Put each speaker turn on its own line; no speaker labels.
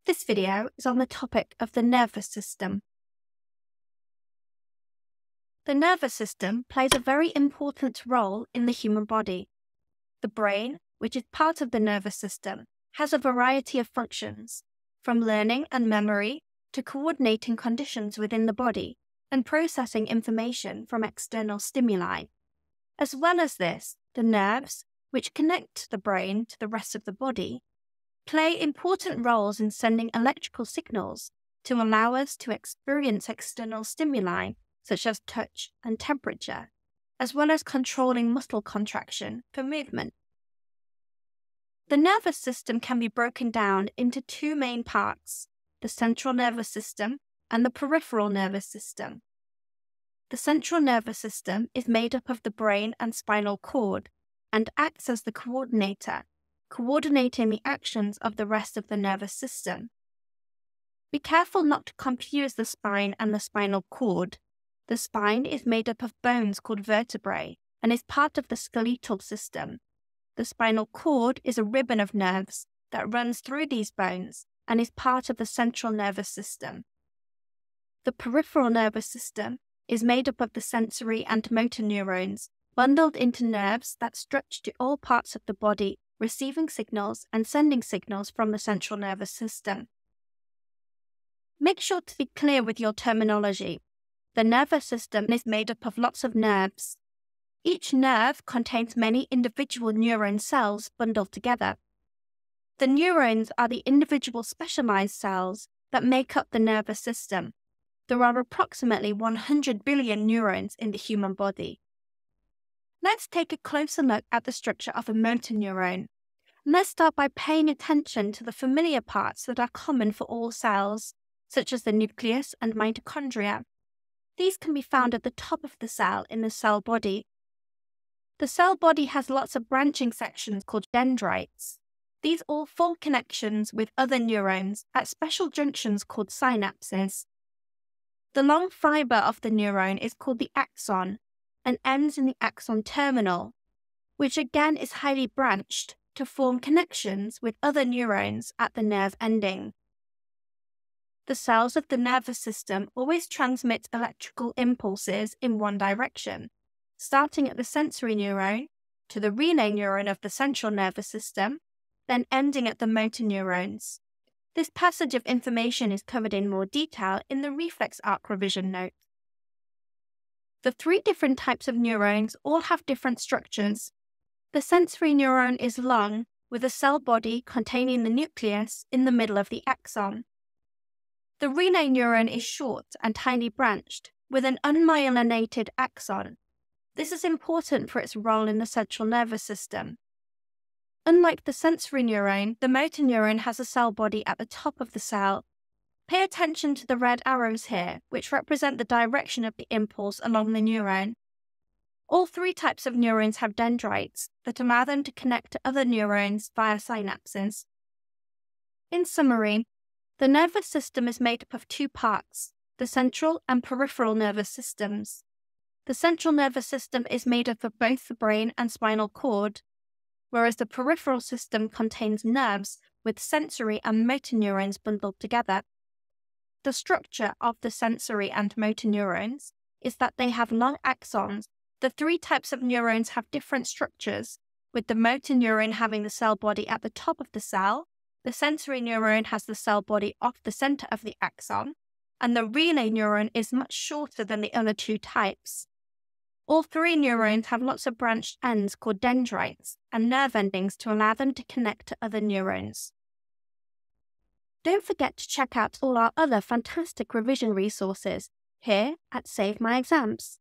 This video is on the topic of the nervous system. The nervous system plays a very important role in the human body. The brain, which is part of the nervous system, has a variety of functions, from learning and memory to coordinating conditions within the body and processing information from external stimuli. As well as this, the nerves, which connect the brain to the rest of the body, play important roles in sending electrical signals to allow us to experience external stimuli such as touch and temperature, as well as controlling muscle contraction for movement. The nervous system can be broken down into two main parts, the central nervous system and the peripheral nervous system. The central nervous system is made up of the brain and spinal cord and acts as the coordinator, coordinating the actions of the rest of the nervous system. Be careful not to confuse the spine and the spinal cord. The spine is made up of bones called vertebrae and is part of the skeletal system. The spinal cord is a ribbon of nerves that runs through these bones and is part of the central nervous system. The peripheral nervous system is made up of the sensory and motor neurons, bundled into nerves that stretch to all parts of the body, receiving signals and sending signals from the central nervous system. Make sure to be clear with your terminology. The nervous system is made up of lots of nerves. Each nerve contains many individual neuron cells bundled together. The neurons are the individual specialized cells that make up the nervous system. There are approximately 100 billion neurons in the human body. Let's take a closer look at the structure of a motor neuron. Let's start by paying attention to the familiar parts that are common for all cells, such as the nucleus and mitochondria. These can be found at the top of the cell in the cell body. The cell body has lots of branching sections called dendrites. These all form connections with other neurons at special junctions called synapses. The long fiber of the neuron is called the axon and ends in the axon terminal, which again is highly branched to form connections with other neurons at the nerve ending. The cells of the nervous system always transmit electrical impulses in one direction, starting at the sensory neuron to the relay neuron of the central nervous system, then ending at the motor neurons. This passage of information is covered in more detail in the reflex arc revision note. The three different types of neurons all have different structures. The sensory neuron is long, with a cell body containing the nucleus in the middle of the axon. The relay neuron is short and tiny branched, with an unmyelinated axon. This is important for its role in the central nervous system. Unlike the sensory neuron, the motor neuron has a cell body at the top of the cell. Pay attention to the red arrows here, which represent the direction of the impulse along the neuron. All three types of neurons have dendrites that allow them to connect to other neurons via synapses. In summary, the nervous system is made up of two parts, the central and peripheral nervous systems. The central nervous system is made up of both the brain and spinal cord, whereas the peripheral system contains nerves with sensory and motor neurons bundled together. The structure of the sensory and motor neurons is that they have long axons. The three types of neurons have different structures, with the motor neuron having the cell body at the top of the cell, the sensory neuron has the cell body off the center of the axon, and the relay neuron is much shorter than the other two types. All three neurons have lots of branched ends called dendrites and nerve endings to allow them to connect to other neurons. Don't forget to check out all our other fantastic revision resources here at Save My Exams.